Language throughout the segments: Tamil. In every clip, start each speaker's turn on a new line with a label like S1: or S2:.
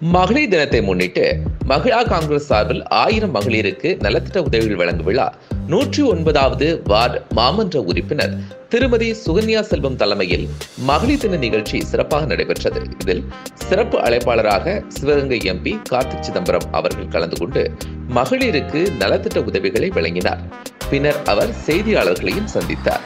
S1: மகளிர் தினத்தை முன்னிட்டு மகிழா காங்கிரஸ் சார்பில் 1000 மகளிருக்கு நலத்திட்ட உதவிகள் வழங்கும் விழா 109வது வார்டு மாமன்ற உறுப்பினர் திருமதி சுகன்யா செல்வம் தலைமையில் மகளிர் தின நிகழ்ச்சி சிறப்பாக நடைபெற்றது. இதில் சிறப்பு அழைப்பாளராக சிவகங்கை எம்பி கார்த்திக் சிதம்பரம் அவர்கள் கலந்து கொண்டு மகளிருக்கு நலத்திட்ட உதவிகளை வழங்கினார். பின்னர் அவர் செய்தியாளர்களையும் சந்தித்தார்.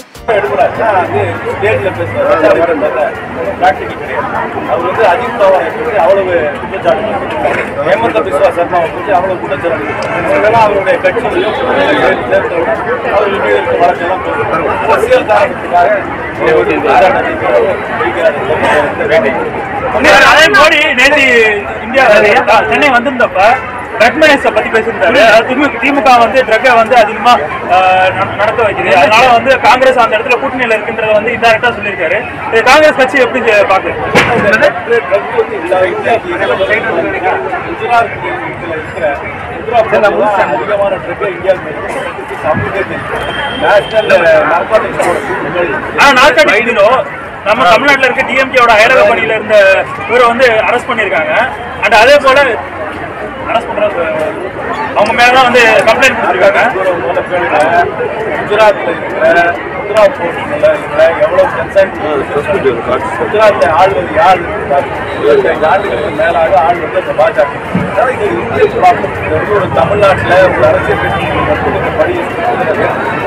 S2: மோடி நேற்று இந்தியா சென்னை வந்திருந்தப்ப ட்ரக் மேனேஜ் பத்தி பேசியிருந்தாரு. திமுக ட்ரக்கை அதிகமா நடத்த வைக்குது, அதனால காங்கிரஸ் அந்த இடத்துல கூட்டணியில இருக்குன்றத இன்டைரக்டா சொல்லியிருக்காரு. காங்கிரஸ் கட்சி எப்படி பாக்குது? நம்ம தமிழ்நாட்டில் இருக்க டிஎம்கேவோட அயலக பணியில இருந்த இவரை அரெஸ்ட் பண்ணியிருக்காங்க. அண்ட் அதே போல அரெஸ்ட் பண்றாங்க, அவங்க மேலதான் கம்ப்ளைண்ட் கொடுத்துருக்காங்க. குஜராத்ல இருக்கிற எவ்வளவு குஜராத்ல ஆள்வது யார்? 25 ஆண்டுகளுக்கு மேலாக ஆள்வது பாஜக. ஒரு தமிழ்நாட்டில் ஒரு அரசியல் கட்சி படி